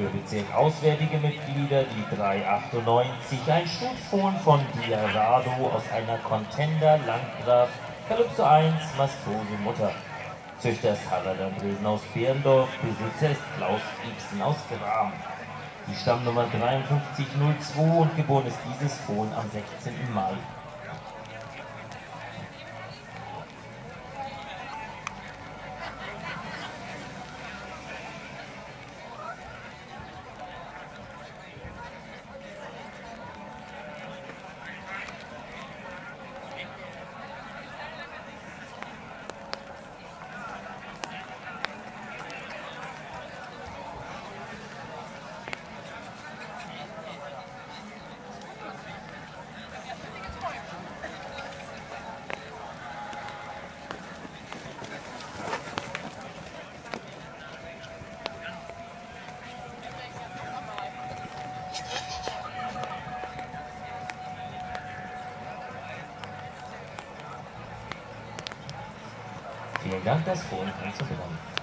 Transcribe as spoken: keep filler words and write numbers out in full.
Für Bezirk auswärtige Mitglieder die drei achtundneunzig, ein Schutfon von Diarado aus einer Contender Landgraf Calypso eins, Mastose Mutter. Züchter ist Harald Andresen aus Behrendorf, Besitzer ist Klaus Ibsen aus Gram. Die Stammnummer dreiundfünfzig null zwei und geboren ist dieses Fohlen am sechzehnten Mai. Vielen Dank, das Fohlen kann zu bekommen.